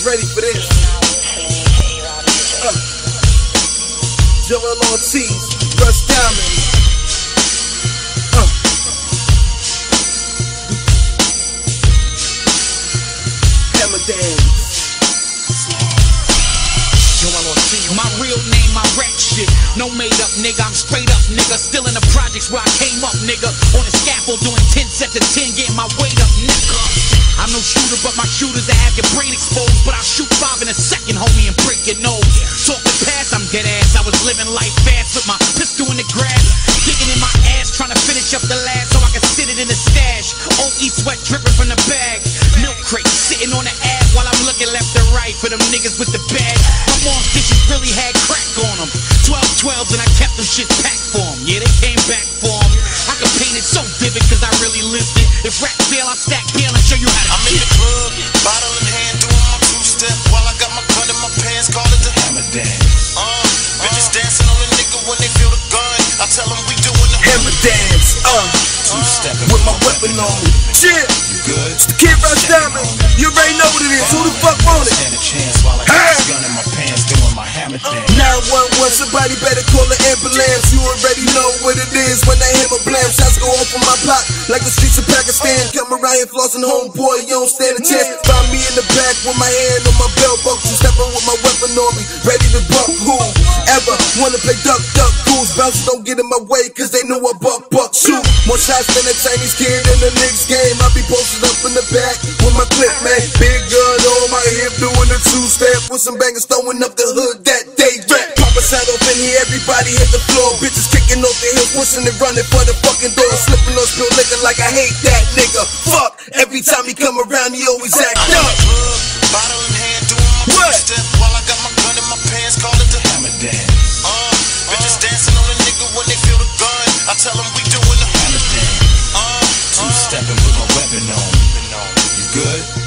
ready for this. Joel Ortiz, Russ Diamond. Hammer dance. My real name, my rap shit. No made up, nigga. I'm straight up, nigga. Still in the projects where I came up, nigga. On the scaffold doing 10 sets of 10, getting my weight up, nigga. I'm no shooter, but my shooters that have your brain exposed. But I'll shoot 5 in a second, homie, and break your nose. Talking past, I'm dead ass. I was living life fast with my pistol in the grass, digging in my ass, trying to finish up the last so I can sit it in the stash. OE sweat dripping from the bag. Milk crate sitting on the ad while I'm looking left and right for them niggas with the bag. My mom's dishes really had crack on them. 12-12s and I kept them shit packed for them. Yeah, they came back for them. I can paint it so vivid cause I really lived it. If rap fail, I stack bail and show you how to I'm in the club, bottle in hand, doing my two-step while I got my gun in my pants, call it the hammer dance. Bitches dancing on a nigga when they feel the gun. I tell them we doing the hammer dance. Two-stepping with my weapon on. Shit. You good? It's the Kid Russ Diamond. You already know what it is. Who the fuck want it? Stand a chance while I got this gun in my pants, doing my hammer dance. 911, somebody better call an ambulance. You already know what it is when that hammer blam. Shots go off on my block like the streets of Pakistan. Come around here flossing, homeboy, you don't stand a chance. Find me in the back with my hand on my belt buckle, stepping with my weapon on me, ready to buck. Who ever wanna play duck, duck, goose? Bouncers don't get in my way, cause they know I buck, shoot. More shots than a Chinese kid in the Knicks game. I be posted up in the back with my clip, man. Big gun on my hip, doing the two-step with some bangers throwing up the hood that day rap. Papa sat off in here, everybody hit the floor. Bitches kicking off their heels, pushing and running for the fucking door. Slipping on spill liquor like I hate that nigga. Fuck, every time he come around, he always act up. Bottle in hand, doing my two-step while I got my gun in my pants, call it the hammer dance. Bitches dancing on a nigga when they feel the gun. I tell them we doing the hammer dance. Two-stepping with my weapon on. You good?